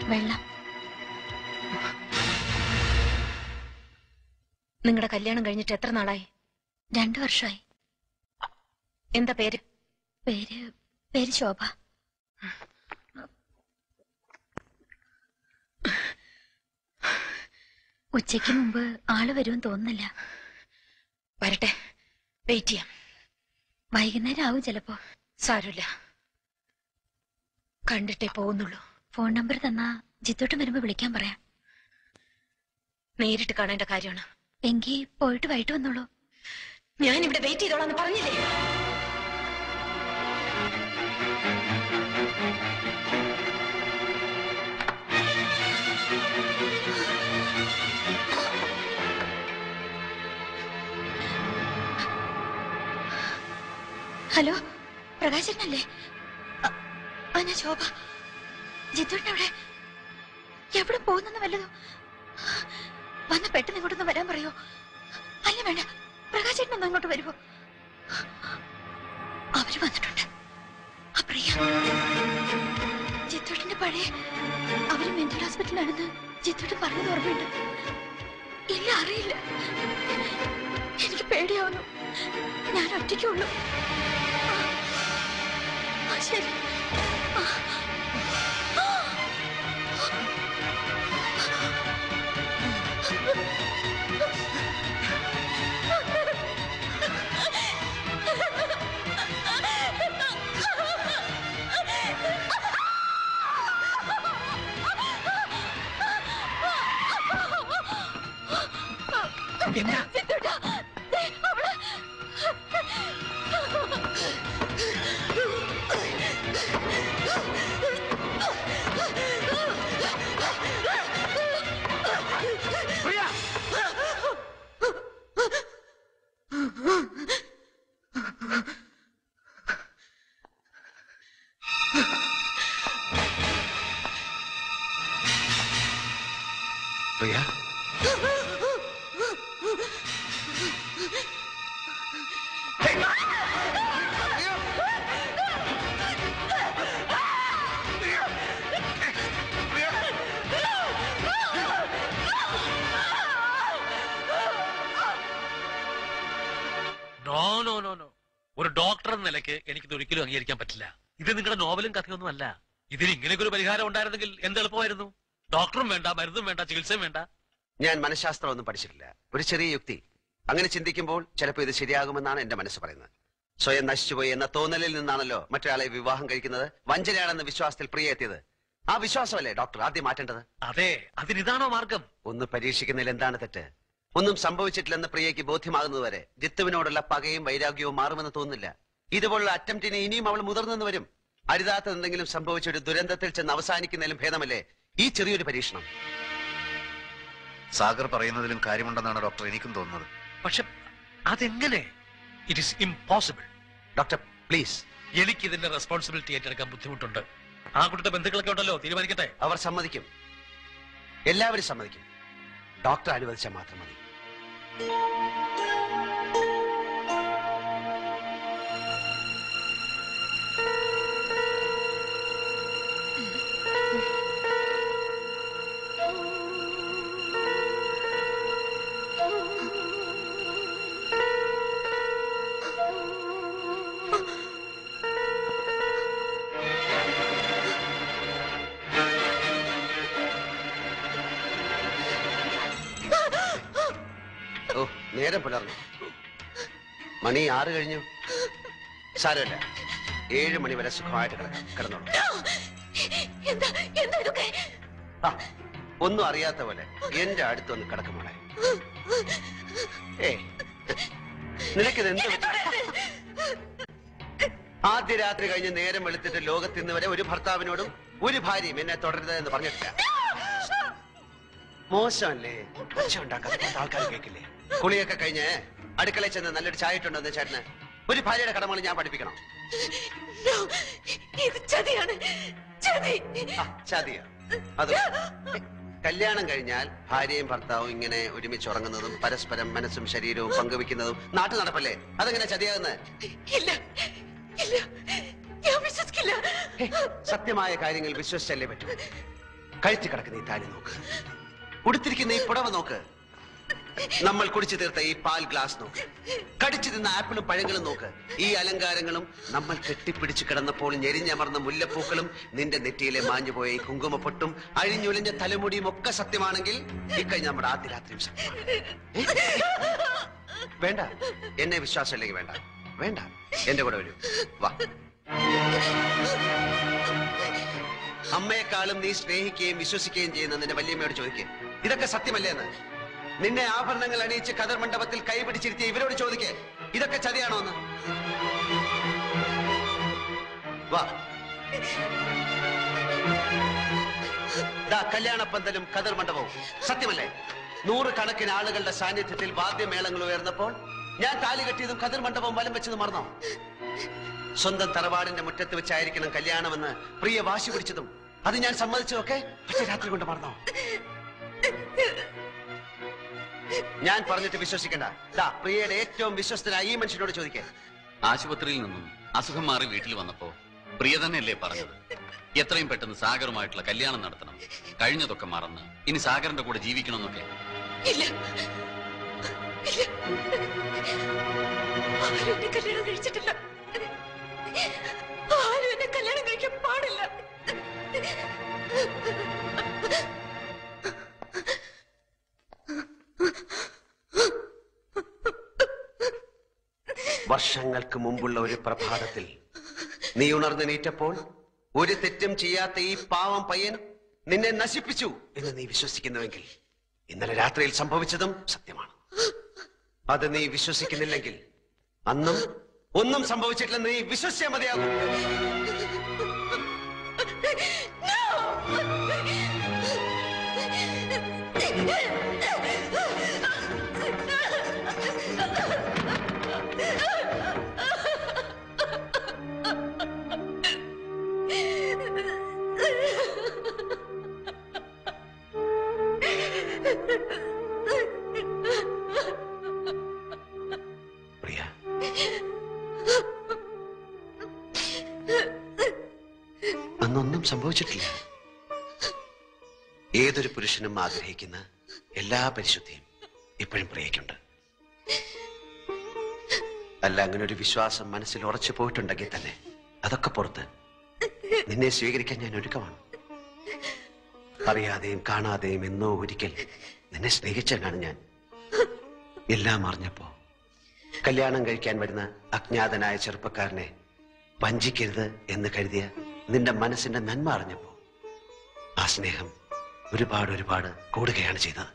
വെള്ളം. നിങ്ങളുടെ കല്യാണം കഴിഞ്ഞിട്ട് എത്ര നാളായി? 2 വർഷമായി. എന്താ പേര്? പേര് ശോഭ. ഉച്ചയ്ക്ക് മുമ്പ് ആള് വരുമെന്ന് തോന്നുന്നില്ല. വരട്ടെ, വെയിറ്റ് ചെയ്യാം. വൈകുന്നേരം ആവും ചിലപ്പോ. സാരമില്ല, കണ്ടിട്ടേ പോകുന്നുള്ളൂ. ഫോൺ നമ്പർ തന്നാ ജിത്തോട്ടം വരുമ്പോ വിളിക്കാൻ പറയാം. നേരിട്ട് കാണേണ്ട കാര്യമാണ്. എങ്കിൽ പോയിട്ട് വൈകിട്ട് വന്നോളൂ. ഞാൻ ഇവിടെ വെയിറ്റ് ചെയ്തോളാന്ന് പറഞ്ഞില്ലേ? ഹലോ, പ്രകാശനല്ലേ? ഞാൻ ശോഭ. ജിത്തുവിന്റെ എവിടെ പോകുന്നെന്ന് വല്ലതോ? വന്ന് പെട്ടെന്ന് ഇങ്ങോട്ടൊന്ന് വരാൻ പറയോ? അല്ല വേണ്ട, പ്രകാശേട്ടനൊന്ന് അങ്ങോട്ട് വരുമോ? അവര് വന്നിട്ടുണ്ട്. പ്രിയ ജിത്തുവിന്റെ പഴയ അവര് മെന്റൽ ഹോസ്പിറ്റലാണെന്ന് ജിത്തുവിട്ട് പറഞ്ഞത് ഓർമ്മയുണ്ട്. ഇല്ല, അറിയില്ല. എനിക്ക് പേടിയാവുന്നു. ഞാൻ ഒറ്റയ്ക്കുള്ളൂ. ശരി. എന്താ പ്രിയ? ഒരു ഡോക്ടർ എന്ന നിലയ്ക്ക് എനിക്കിത് ഒരിക്കലും അംഗീകരിക്കാൻ പറ്റില്ല. ഇത് നിങ്ങളുടെ നോവലും കഥയൊന്നും അല്ല. ഇതിന് ഇങ്ങനെയൊക്കെ ഒരു പരിഹാരം ഉണ്ടായിരുന്നെങ്കിൽ എന്ത് എളുപ്പമായിരുന്നു. ഡോക്ടറും വേണ്ട, മരുന്നും വേണ്ട, ചികിത്സയും വേണ്ട. ഞാൻ മനഃശാസ്ത്രം ഒന്നും പഠിച്ചിട്ടില്ല. ഒരു ചെറിയ യുക്തി. അങ്ങനെ ചിന്തിക്കുമ്പോൾ ചിലപ്പോൾ ഇത് ശരിയാകുമെന്നാണ് എന്റെ മനസ്സ് പറയുന്നത്. സ്വയം നശിച്ചുപോയി എന്ന തോന്നലിൽ നിന്നാണല്ലോ മറ്റൊരാളെ വിവാഹം കഴിക്കുന്നത്. വഞ്ചനയാണെന്ന വിശ്വാസത്തിൽ പ്രിയ എത്തിയത്. ആ വിശ്വാസമല്ലേ ഡോക്ടർ ആദ്യം മാറ്റേണ്ടത്? അതെ, അതിനിതാണോ മാർഗം? ഒന്ന് പരീക്ഷിക്കുന്നതിൽ എന്താണ് തെറ്റ്? ഒന്നും സംഭവിച്ചിട്ടില്ലെന്ന് പ്രിയയ്ക്ക് ബോധ്യമാകുന്നതുവരെ ജിത്തുവിനോടുള്ള പകയും വൈരാഗ്യവും മാറുമെന്ന് തോന്നുന്നില്ല. ഇതുപോലുള്ള അറ്റംപ്റ്റിന് ഇനിയും അവൾ മുതിർന്നെന്ന് വരും. അരുതാത്ത എന്തെങ്കിലും സംഭവിച്ച ഒരു ദുരന്തത്തിൽ ചെന്ന് അവസാനിക്കുന്നതിലും ഭേദമല്ലേ ഈ ചെറിയൊരു പരീക്ഷണം? സാഗർ പറയുന്നതിലും കാര്യമുണ്ടെന്നാണ് ഡോക്ടർ എനിക്കും തോന്നുന്നത്. പക്ഷെ അതെങ്ങനെ? It is impossible. Doctor please. എനിക്ക് ഇതിന്റെ റെസ്പോൺസിബിലിറ്റി ഏറ്റെടുക്കാൻ ബുദ്ധിമുട്ടുണ്ട്. ആ കുട്ടിയുടെ ബന്ധുക്കളൊക്കെ ഉണ്ടല്ലോ, തീരുമാനിക്കട്ടെ. അവർ സമ്മതിക്കും, എല്ലാവരും സമ്മതിക്കും. ഡോക്ടർ അനുവദിച്ചാൽ മാത്രം മതി. നേരം പുലർന്നു. മണി 6 കഴിഞ്ഞു. സാരമില്ല, 7 മണി വരെ സുഖമായിട്ട് കിടന്നോളൂ. ഒന്നും അറിയാത്ത പോലെ എന്റെ അടുത്തൊന്ന് കിടക്കുമോളെ. നിനക്കിത് എന്ത്? ആദ്യ രാത്രി കഴിഞ്ഞ് നേരം വെളുത്തിട്ട് ലോകത്തിന്ന് വരെ ഒരു ഭർത്താവിനോടും ഒരു ഭാര്യയും എന്നെ തുടരുത് എന്ന് പറഞ്ഞിട്ടില്ല. മോശമല്ലേ? ഒച്ച ഉണ്ടാക്കാത്ത ആൾക്കാർ കേൾക്കില്ലേ? കുളിയൊക്കെ കഴിഞ്ഞ് അടുക്കളയിൽ ചെന്ന് നല്ലൊരു ചായ ഇട്ടുണ്ടെന്ന് ചേട്ടന് ഒരു ഭാര്യയുടെ കടമകൾ ഞാൻ പഠിപ്പിക്കണം. ചതിയാ? അത് കല്യാണം കഴിഞ്ഞാൽ ഭാര്യയും ഭർത്താവും ഇങ്ങനെ ഒരുമിച്ച് ഉറങ്ങുന്നതും പരസ്പരം മനസ്സും ശരീരവും പങ്കുവെക്കുന്നതും നാട്ടു നടപ്പല്ലേ? അതെങ്ങനെ ചതിയാകുന്നത്? സത്യമായ കാര്യങ്ങൾ വിശ്വസിച്ചല്ലേ പറ്റൂ. കഴിച്ചു കിടക്കുന്ന ഈ താലി നോക്ക്, ഉടുത്തിരിക്കുന്ന ഈ പുടവ നോക്ക്, നമ്മൾ കുടിച്ചു തീർത്ത ഈ പാൽ ഗ്ലാസ് നോക്ക്, കടിച്ചു തിന്ന ആപ്പിളും പഴങ്ങളും നോക്ക്, ഈ അലങ്കാരങ്ങളും നമ്മൾ കെട്ടിപ്പിടിച്ചു കിടന്നപ്പോൾ ഞെരിഞ്ഞമർന്ന മുല്ലപ്പൂക്കളും നിന്റെ നെറ്റിയിലെ മാഞ്ഞുപോയ ഈ കുങ്കുമപ്പൊട്ടും അഴിഞ്ഞുലിഞ്ഞ തലമുടിയും ഒക്കെ സത്യമാണെങ്കിൽ ഇക്കഴിഞ്ഞ നമ്മുടെ ആദ്യ രാത്രിയും സത്യമാണ്. വേണ്ട, എന്നെ വിശ്വാസമില്ലെങ്കിൽ വേണ്ട, വേണ്ട, എന്റെ കൂടെ വരൂ, വാ. അമ്മയെക്കാളും നീ സ്നേഹിക്കുകയും വിശ്വസിക്കുകയും ചെയ്യുന്ന നിന്റെ വല്യമ്മയോട് ചോദിക്കുക, ഇതൊക്കെ സത്യമല്ലേ എന്ന്. നിന്നെ ആഭരണങ്ങൾ അണിയിച്ച് കതർ മണ്ഡപത്തിൽ കൈപിടിച്ചിരുത്തിയ ഇവരോട് ചോദിക്കേ, ഇതൊക്കെ ചതിയാണോ എന്ന്. വാ. കല്യാണപ്പന്തലും കതർ മണ്ഡപവും സത്യമല്ലേ? 100 കണക്കിന് ആളുകളുടെ സാന്നിധ്യത്തിൽ വാദ്യമേളങ്ങൾ ഉയർന്നപ്പോൾ ഞാൻ താലി കെട്ടിയതും കതർ മണ്ഡപവും വലം വെച്ചതും മറന്നോ? സ്വന്തം തറവാടിന്റെ മുറ്റത്ത് വെച്ചായിരിക്കണം കല്യാണമെന്ന് പ്രിയ വാശി പിടിച്ചതും അത് ഞാൻ സമ്മതിച്ചതൊക്കെ ഒറ്റ രാത്രി കൊണ്ട് മറന്നോ? ഞാൻ പറഞ്ഞിട്ട് വിശ്വസിക്കണ്ട. പ്രിയയുടെ ഏറ്റവും വിശ്വസ്തനായ ഈ മനുഷ്യനോട് ചോദിക്കേ. ആശുപത്രിയിൽ നിന്നും അസുഖം മാറി വീട്ടിൽ വന്നപ്പോ പ്രിയ തന്നെയല്ലേ പറഞ്ഞത്, എത്രയും പെട്ടെന്ന് സാഗറുമായിട്ടുള്ള കല്യാണം നടത്തണം, കഴിഞ്ഞതൊക്കെ മറന്ന് ഇനി സാഗറിന്റെ കൂടെ ജീവിക്കണമെന്നൊക്കെ? ഇല്ല, ആരും എന്നെ കല്യാണം കഴിച്ചിട്ടില്ല, ആരും എന്നെ കല്യാണം കഴിക്കാൻ പാടില്ല. വർഷങ്ങൾക്ക് മുമ്പുള്ള ഒരു പ്രഭാതത്തിൽ നീ ഉണർന്നെണീറ്റപ്പോൾ ഒരു തെറ്റും ചെയ്യാത്ത ഈ പാവം പയ്യൻ നിന്നെ നശിപ്പിച്ചു എന്ന് നീ വിശ്വസിക്കുന്നുവെങ്കിൽ ഇന്നലെ രാത്രിയിൽ സംഭവിച്ചതും സത്യമാണ്. അത് നീ വിശ്വസിക്കുന്നില്ലെങ്കിൽ അന്നും ഒന്നും സംഭവിച്ചിട്ടില്ലെന്ന് നീ വിശ്വസിച്ചാൽ മതിയാകും. പ്രിയ, അന്നൊന്നും സംഭവിച്ചിട്ടില്ല. ഏതൊരു പുരുഷനും ആഗ്രഹിക്കുന്ന എല്ലാ പരിശുദ്ധിയും ഇപ്പോഴും പ്രിയയ്ക്കുണ്ട്. അല്ല, അങ്ങനെ ഒരു വിശ്വാസം മനസ്സിൽ ഉറച്ചു പോയിട്ടുണ്ടെങ്കിൽ തന്നെ അതൊക്കെ പുറത്ത് നിന്നെ സ്വീകരിക്കാൻ ഞാൻ ഒരുക്കമാണ്. അറിയാതെയും കാണാതെയും എന്നോ ഒരിക്കൽ നിന്നെ സ്നേഹിച്ചവനാണ് ഞാൻ. എല്ലാം അറിഞ്ഞപ്പോ കല്യാണം കഴിക്കാൻ വരുന്ന അജ്ഞാതനായ ചെറുപ്പക്കാരനെ വഞ്ചിക്കരുത് എന്ന് കരുതിയ നിന്റെ മനസ്സിന്റെ നന്മ അറിഞ്ഞപ്പോ ആ സ്നേഹം ഒരുപാട് ഒരുപാട് കൂടുകയാണ് ചെയ്തത്.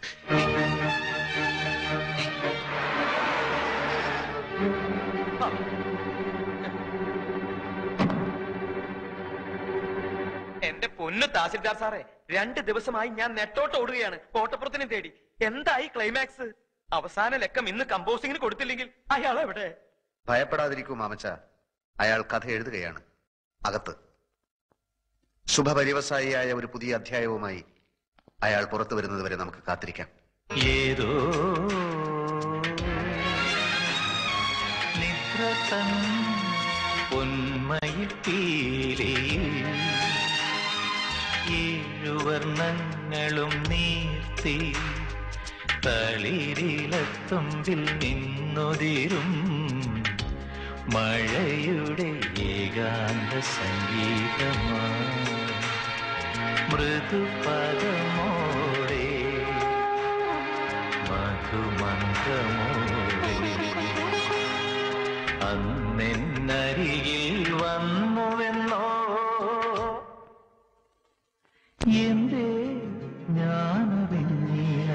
എന്റെ പൊന്നു തഹസിൽദാർ സാറേ, 2 ദിവസമായി ഞാൻ നെട്ടോട്ട് ഓടുകയാണ് കോട്ടപ്പുറത്തിനെ തേടി. എന്തായി ക്ലൈമാക്സ്? അവസാന ലക്കം ഇന്ന് കമ്പോസിംഗിന് കൊടുത്തില്ലെങ്കിൽ അയാൾ എവിടെ? ഭയപ്പെടാതിരിക്കൂ മാമച്ച, അയാൾ കഥ എഴുതുകയാണ് അകത്ത്. ശുഭപര്യവസായിയായ ഒരു പുതിയ അധ്യായവുമായി അയാൾ പുറത്തു വരുന്നത് വരെ നമുക്ക് കാത്തിരിക്കാം. ഏതോ നിദ്രതൻ പൊന്മയിൽ പീലിയിൽ 7 വർണ്ണങ്ങളും നീർത്തി തളിരിലത്തുമ്പിൽ നിന്നുതിരും മഴയുടെ ഏകാന്ത സംഗീതമാ മൃദുപദമോടെ മധുമന്ത്രമോടെ അന്നെന്നരികിൽ വന്നുവെന്നോ എന്തേ ഞാനറിഞ്ഞില്ല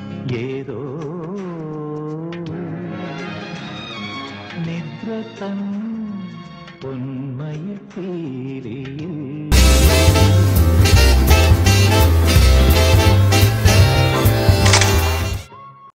ഏതോ നിദ്ര തൻ